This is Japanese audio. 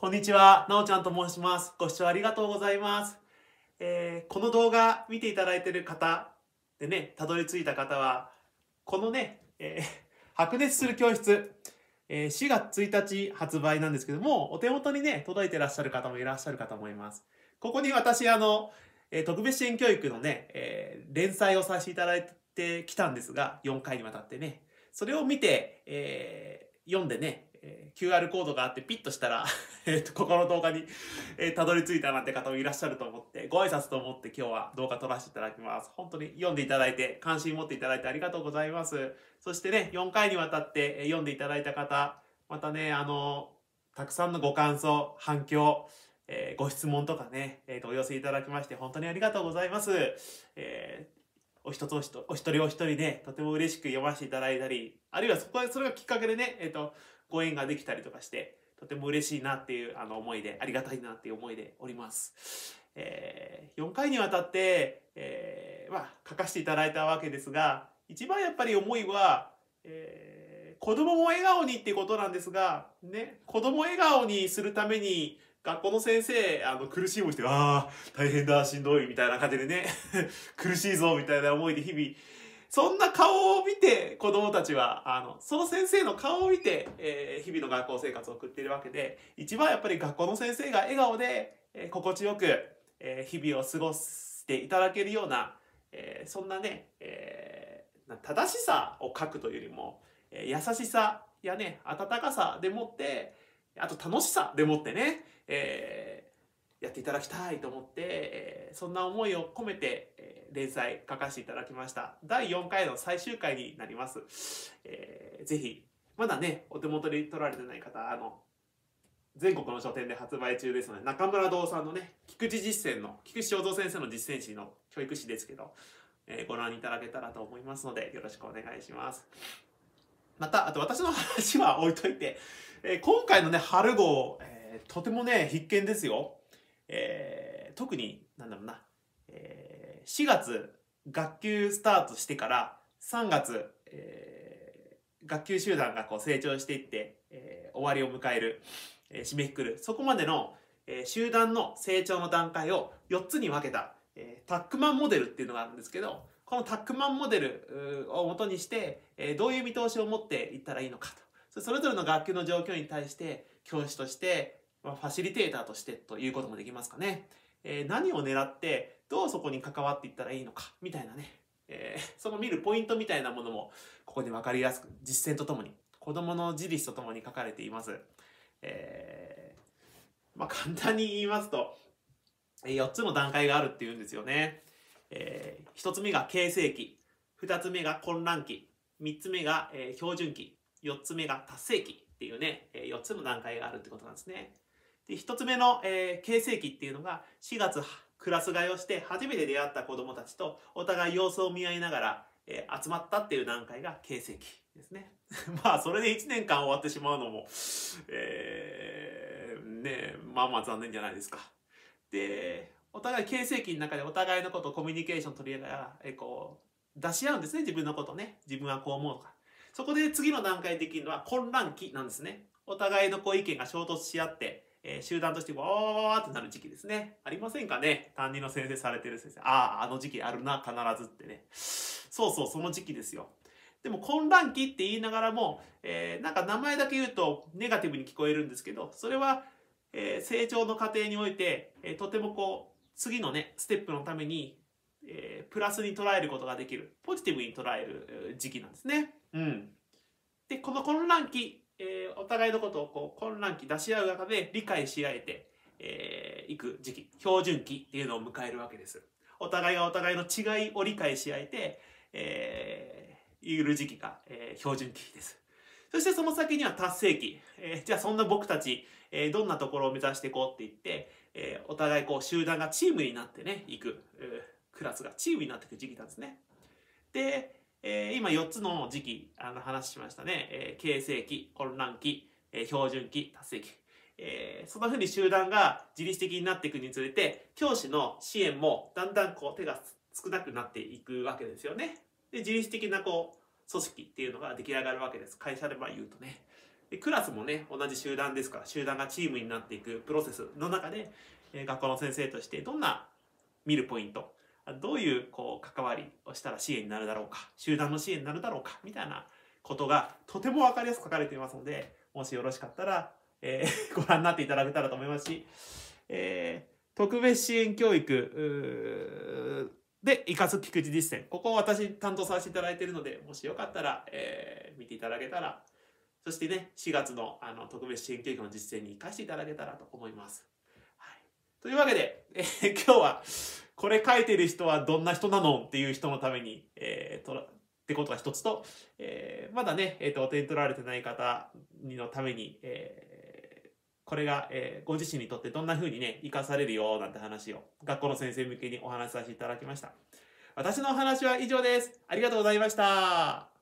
こんにちは、なおちゃんと申します。ご視聴ありがとうございます。この動画見ていただいている方でね、たどり着いた方は、このね、白熱する教室、4月1日発売なんですけども、お手元にね、届いてらっしゃる方もいらっしゃるかと思います。ここに私、特別支援教育のね、連載をさせていただいてきたんですが、4回にわたってね、それを見て、読んでね、QR コードがあってピッとしたらここの動画に、たどり着いたなんて方もいらっしゃると思って、ご挨拶と思って今日は動画撮らせていただきます。本当に読んでいただいて、関心持っていただいてありがとうございます。そしてね、4回にわたって読んでいただいた方、またね、たくさんのご感想、反響、ご質問とかね、お寄せいただきまして本当にありがとうございます。お一つお一人お一人でとても嬉しく読ませていただいたり、あるいはそれがきっかけでね、ご縁ができたりとかして、とても嬉しいなっていう思いで、ありがたいなっていう思いでおります。4回にわたって、書かせていただいたわけですが、一番やっぱり思いは、子供も笑顔にっていうことなんですが、ね、子供笑顔にするために、学校の先生、苦しい思いして、大変だ、しんどい、みたいな感じでね、苦しいぞ、みたいな思いで日々、そんな顔を見て子供たちは、その先生の顔を見て、日々の学校生活を送っているわけで、一番やっぱり学校の先生が笑顔で、心地よく、日々を過ごしていただけるような、そんなね、正しさを書くというよりも、優しさやね、温かさでもって、あと楽しさでもってね、やっていただきたいと思って、そんな思いを込めて、連載書かせていただきました。第4回の最終回になります。ぜひ、まだね、お手元に取られてない方、全国の書店で発売中ですので、中村堂さんのね、菊池正蔵先生の実践史の教育史ですけど、ご覧いただけたらと思いますので、よろしくお願いします。また、あと私の話は置いといて、今回のね、春号、とてもね、必見ですよ。特に、4月、学級スタートしてから3月、学級集団がこう成長していって、終わりを迎える、締めくくる、そこまでの、集団の成長の段階を4つに分けた、タックマンモデルっていうのがあるんですけど、このタックマンモデルを元にして、どういう見通しを持っていったらいいのかと。それぞれの学級の状況に対して、教師として、ファシリテーターとしてということもできますかね。何を狙って、どうそこに関わっていったらいいのか、みたいなね。その見るポイントみたいなものも、ここに分かりやすく、実践とともに、子供の自立とともに書かれています。簡単に言いますと、4つの段階があるっていうんですよね。1つ目が形成期、2つ目が混乱期、3つ目が、標準期、4つ目が達成期っていうね、4つの段階があるってことなんですね。で、1つ目の、形成期っていうのが4月クラス替えをして初めて出会った子どもたちとお互い様子を見合いながら、集まったっていう段階が形成期ですね。それで1年間終わってしまうのも、残念じゃないですか。で、お互い形成期の中でお互いのことをコミュニケーション取りながら、出し合うんですね、自分のことね。自分はこう思うとか。そこで次の段階できるのは混乱期なんですね。お互いの意見が衝突し合って、集団としてわーってなる時期ですね。ありませんかね、担任の先生されてる先生。あの時期あるな、必ずってね。そう、その時期ですよ。でも混乱期って言いながらも、名前だけ言うとネガティブに聞こえるんですけど、それは、成長の過程において、とても次のね、ステップのために、プラスに捉えることができる、ポジティブに捉える時期なんですね。で、この混乱期、お互いのことを混乱期出し合う中で理解し合えていく時期、標準期っていうのを迎えるわけです。お互いがお互いの違いを理解し合えて、いる時期が、標準期です。そしてその先には達成期。じゃあそんな僕たち、どんなところを目指していこうって言って、お互い集団がチームになってね、いく、クラスがチームになっていく時期なんですね。で、今4つの時期話しましたね。形成期、混乱期、標準期、達成期。そんな風に集団が自律的になっていくにつれて、教師の支援もだんだん手が少なくなっていくわけですよね。で、自律的な組織っていうのが出来上がるわけです。会社で言うとね。 クラスもね、同じ集団ですから、集団がチームになっていくプロセスの中で、学校の先生としてどんな見るポイント、どういう関わりをしたら支援になるだろうか、集団の支援になるだろうか、みたいなことがとてもわかりやすく書かれていますので、もしよろしかったら、ご覧になっていただけたらと思いますし、特別支援教育で生かす菊池実践、ここを私担当させていただいているので、もしよかったら、見ていただけたら、そしてね、4月の特別支援教育の実践に生かしていただけたらと思います。はい、というわけで、今日はこれ書いてる人はどんな人なのっていう人のために、ってことが一つと、まだね、お手に取られてない方のために、これが、ご自身にとってどんな風にね、生かされるよなんて話を学校の先生向けにお話しさせていただきました。私のお話は以上です。ありがとうございました。